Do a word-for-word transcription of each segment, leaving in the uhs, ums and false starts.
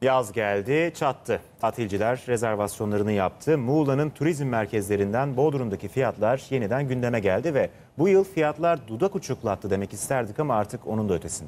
Yaz geldi, çattı. Tatilciler rezervasyonlarını yaptı. Muğla'nın turizm merkezlerinden Bodrum'daki fiyatlar yeniden gündeme geldi ve bu yıl fiyatlar dudak uçuklattı demek isterdik ama artık onun da ötesinde.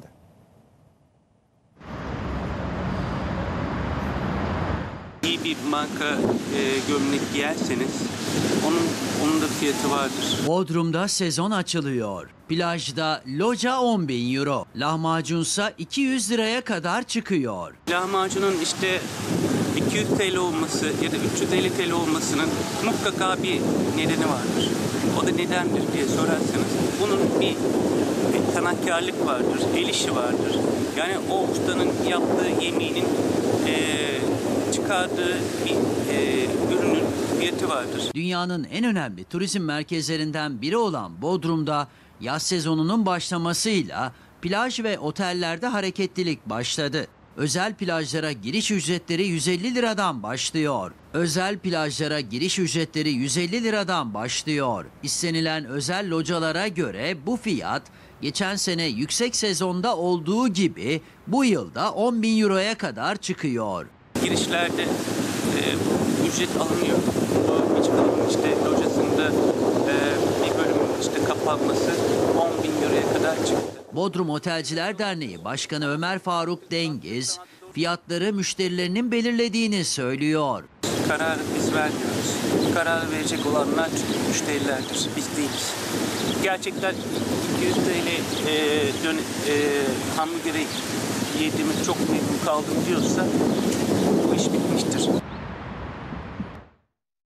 İyi bir marka e, gömlek giyerseniz onun onun da fiyatı vardır. Bodrum'da sezon açılıyor. Plajda loca on bin euro, lahmacunsa iki yüz liraya kadar çıkıyor. Lahmacunun işte iki yüz TL olması ya da üç yüz elli TL olmasının mutlaka bir nedeni vardır. O da nedendir diye sorarsanız bunun bir, bir sanatkarlık vardır, el işi vardır. Yani o ustanın yaptığı yemeğinin e, çıkardığı bir e, ürünün fiyatı vardır. Dünyanın en önemli turizm merkezlerinden biri olan Bodrum'da yaz sezonunun başlamasıyla plaj ve otellerde hareketlilik başladı. Özel plajlara giriş ücretleri yüz elli liradan başlıyor. Özel plajlara giriş ücretleri yüz elli liradan başlıyor. İstenilen özel localara göre bu fiyat geçen sene yüksek sezonda olduğu gibi bu yılda on bin euroya kadar çıkıyor. Girişlerde e, ücret alınıyor. Bu beach club'ın işte locasında e, bir bölümün işte kapanması on bin euroya kadar çıktı. Bodrum Otelciler Derneği Başkanı Ömer Faruk Dengiz fiyatları müşterilerinin belirlediğini söylüyor. Kararı biz vermiyoruz. Kararı verecek olanlar müşterilerdir, biz değiliz. Gerçekten iki yüz TL e, dön, e, hamburgeri yediğimiz çok memnun kaldım diyorsa bu iş bitmiştir.